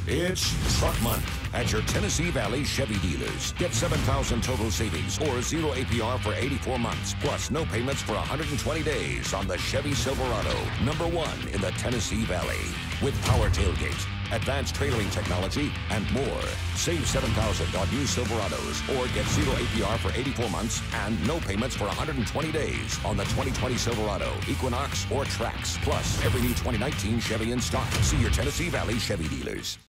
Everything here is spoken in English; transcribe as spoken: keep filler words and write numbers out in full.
It's Truck Month at your Tennessee Valley Chevy dealers. Get seven thousand dollars total savings or zero A P R for eighty-four months, plus no payments for one hundred twenty days on the Chevy Silverado, number one in the Tennessee Valley. With power tailgate, advanced trailering technology, and more. Save seven thousand dollars on new Silverados or get zero A P R for eighty-four months and no payments for one hundred twenty days on the twenty twenty Silverado, Equinox, or Trax. Plus, every new twenty nineteen Chevy in stock. See your Tennessee Valley Chevy dealers.